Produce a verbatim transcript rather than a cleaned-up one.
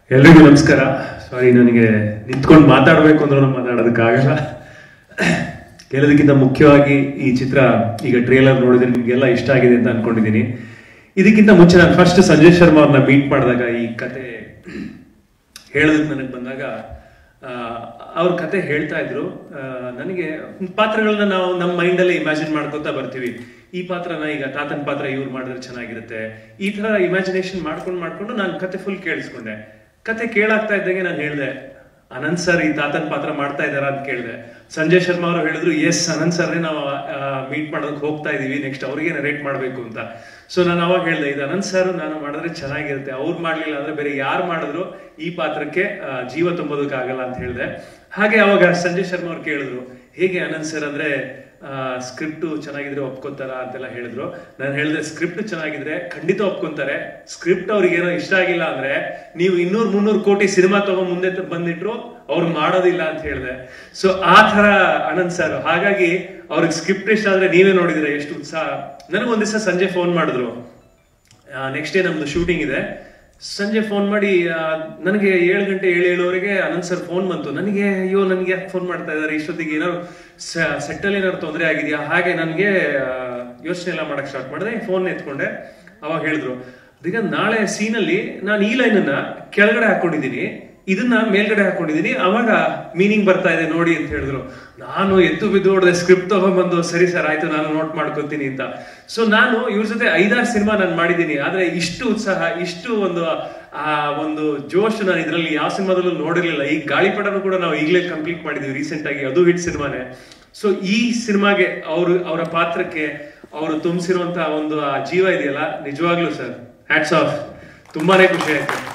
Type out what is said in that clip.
ಎಲ್ರಿಗೂ ನಮಸ್ಕಾರ. ಸಾರಿ, ನನಗೆ ನಿಂತ್ಕೊಂಡು ಮಾತಾಡಬೇಕು ಅಂದ್ರೂ ಮಾತಾಡೋದಕ್ಕಾಗಲ್ಲ. ಎಲ್ಲದಕ್ಕಿಂತ ಮುಖ್ಯವಾಗಿ ಈ ಚಿತ್ರ ಈಗ ಟ್ರೇಲರ್ ನೋಡಿದ್ರೆ ನಿಮಗೆಲ್ಲ ಇಷ್ಟ ಆಗಿದೆ ಅಂತ ಅನ್ಕೊಂಡಿದ್ದೀನಿ. ಇದಕ್ಕಿಂತ ಮುಂಚೆ ನಾನು ಫಸ್ಟ್ ಸಂಜಯ್ ಶರ್ಮಾ ಅವ್ರನ್ನ ಮೀಟ್ ಮಾಡಿದಾಗ ಈ ಕತೆ ಹೇಳೋದಕ್ಕೆ ನನಗೆ ಬಂದಾಗ ಅವ್ರ ಕತೆ ಹೇಳ್ತಾ ಇದ್ರು. ನನಗೆ ಪಾತ್ರಗಳನ್ನ ನಾವು ನಮ್ಮ ಮೈಂಡಲ್ಲೇ ಇಮ್ಯಾಜಿನ್ ಮಾಡ್ಕೊತಾ ಬರ್ತೀವಿ. ಈ ಪಾತ್ರನ ಈಗ ತಾತನ ಪಾತ್ರ ಇವ್ರು ಮಾಡಿದ್ರೆ ಚೆನ್ನಾಗಿರುತ್ತೆ, ಈ ತರ ಇಮ್ಯಾಜಿನೇಷನ್ ಮಾಡ್ಕೊಂಡು ಮಾಡ್ಕೊಂಡು ನಾನು ಕತೆ ಫುಲ್ ಕೇಳಿಸ್ಕೊಂಡೆ. ಕತೆ ಕೇಳಾಗ್ತಾ ಇದ್ದಂಗೆ ನಾನು ಹೇಳಿದೆ, ಅನಂತ್ ಸರ್ ಈ ತಾತನ ಪಾತ್ರ ಮಾಡ್ತಾ ಇದ್ದಾರಾ ಅಂತ ಕೇಳಿದೆ. ಸಂಜಯ್ ಶರ್ಮಾ ಅವರು ಹೇಳಿದ್ರು, ಎಸ್ ಅನಂತ್ ಸರ್ನೇ ನಾವು ಮೀಟ್ ಮಾಡೋದಕ್ಕೆ ಹೋಗ್ತಾ ಇದೀವಿ, ನೆಕ್ಸ್ಟ್ ಅವ್ರಿಗೆ ನರೇಟ್ ಮಾಡ್ಬೇಕು ಅಂತ. ಸೊ ನಾನು ಅವಾಗ ಹೇಳಿದೆ, ಇದು ಅನಂತ್ ಸರ್ ನಾನು ಮಾಡಿದ್ರೆ ಚೆನ್ನಾಗಿರುತ್ತೆ, ಅವ್ರು ಮಾಡ್ಲಿಲ್ಲ ಅಂದ್ರೆ ಬೇರೆ ಯಾರು ಮಾಡಿದ್ರು ಈ ಪಾತ್ರಕ್ಕೆ ಜೀವ ತುಂಬೋದಕ್ಕಾಗಲ್ಲ ಅಂತ ಹೇಳಿದೆ. ಹಾಗೆ ಅವಾಗ ಸಂಜಯ್ ಶರ್ಮಾ ಅವ್ರು ಕೇಳಿದ್ರು, ಹೇಗೆ ಅನಂತ್ ಸರ್ ಅಂದ್ರೆ ಸ್ಕ್ರಿಪ್ಟ್ ಚೆನ್ನಾಗಿದ್ರೆ ಒಪ್ಕೊಂತಾರ ಅಂತೆಲ್ಲ ಹೇಳಿದ್ರು. ನಾನು ಹೇಳಿದೆ, ಸ್ಕ್ರಿಪ್ಟ್ ಚೆನ್ನಾಗಿದ್ರೆ ಖಂಡಿತ ಒಪ್ಕೊಂತಾರೆ. ಸ್ಕ್ರಿಪ್ಟ್ ಅವ್ರಿಗೆ ಏನೋ ಇಷ್ಟ ಆಗಿಲ್ಲ ಅಂದ್ರೆ ನೀವು ಇನ್ನೂರ್ ಮುನ್ನೂರು ಕೋಟಿ ಸಿನಿಮಾ ತಗೊಂಡ್ ಮುಂದೆ ಬಂದಿಟ್ರು ಅವ್ರು ಮಾಡೋದಿಲ್ಲ ಅಂತ ಹೇಳಿದೆ. ಸೊ ಆ ತರ ಅನಂತ್ ಸರ್. ಹಾಗಾಗಿ ಅವ್ರಿಗೆ ಸ್ಕ್ರಿಪ್ಟ್ ಇಷ್ಟ ಆದ್ರೆ ನೀವೇ ನೋಡಿದ್ರೆ ಎಷ್ಟು ಉತ್ಸಾಹ. ನನಗೊಂದ್ ದಿವಸ ಸಂಜೆ ಫೋನ್ ಮಾಡಿದ್ರು, ನೆಕ್ಸ್ಟ್ ಡೇ ನಮ್ದು ಶೂಟಿಂಗ್ ಇದೆ. ಸಂಜೆ ಫೋನ್ ಮಾಡಿ ನನಗೆ ಏಳು ಗಂಟೆ ಏಳು ಏಳುವರೆಗೆ ಅನಂತ್ ಸರ್ ಫೋನ್ ಬಂತು. ನನಗೆ ಅಯ್ಯೋ ನನಗೆ ಯಾಕೆ ಫೋನ್ ಮಾಡ್ತಾ ಇದಾರೆ, ಇಷ್ಟೊತ್ತಿಗೆ ಏನಾದ್ರು ಸೆಟ್ಟಲ್ಲಿ ಏನಾದ್ರು ತೊಂದರೆ ಆಗಿದೆಯಾ, ಹಾಗೆ ನನಗೆ ಯೋಚನೆ ಎಲ್ಲ ಮಾಡಕ್ ಸ್ಟಾರ್ಟ್ ಮಾಡಿದೆ. ಫೋನ್ ಎತ್ಕೊಂಡೆ. ಅವಾಗ ಹೇಳಿದ್ರು, ಈಗ ನಾಳೆ ಸೀನಲ್ಲಿ ನಾನು ಈ ಲೈನ್ ಅನ್ನ ಕೆಳಗಡೆ ಹಾಕೊಂಡಿದ್ದೀನಿ, ಇದನ್ನ ಮೇಲ್ಗಡೆ ಹಾಕೊಂಡಿದೀನಿ, ಅವಾಗ ಮೀನಿಂಗ್ ಬರ್ತಾ ಇದೆ ನೋಡಿ ಅಂತ ಹೇಳಿದ್ರು. ನಾನು ಎದ್ದು ಬಿದ್ದು ಹೊಡೆದೆ, ಸ್ಕ್ರಿಪ್ಟ್ ತಗೊಂಡ್ಬಂದು ಸರಿ ಸರ್ ಆಯ್ತು ನಾನು ನೋಟ್ ಮಾಡ್ಕೊತೀನಿ ಅಂತ. ಸೊ ನಾನು ಇವ್ರ ಜೊತೆ ಐದಾರು ಸಿನಿಮಾ ನಾನು ಮಾಡಿದ್ದೀನಿ, ಆದ್ರೆ ಇಷ್ಟು ಉತ್ಸಾಹ, ಇಷ್ಟು ಒಂದು ಆ ಒಂದು ಜೋಶ್ ನಾನು ಇದರಲ್ಲಿ ಯಾವ ಸಿನಿಮಾದಲ್ಲೂ ನೋಡಿರ್ಲಿಲ್ಲ. ಈ ಗಾಳಿಪಟನು ಕೂಡ ನಾವು ಈಗಲೇ ಕಂಪ್ಲೀಟ್ ಮಾಡಿದೀವಿ ರೀಸೆಂಟ್ ಆಗಿ, ಅದು ಹಿಟ್ ಸಿನಿಮಾನೇ. ಸೊ ಈ ಸಿನಿಮಾಗೆ ಅವರು ಅವರ ಪಾತ್ರಕ್ಕೆ ಅವರು ತುಂಬಿಸಿರುವಂತಹ ಒಂದು ಆ ಜೀವ ಇದೆಯಲ್ಲ, ನಿಜವಾಗ್ಲೂ ಸರ್ ಹ್ಯಾಟ್ಸ್ ಆಫ್. ತುಂಬಾನೇ ಖುಷಿ ಆಯ್ತು.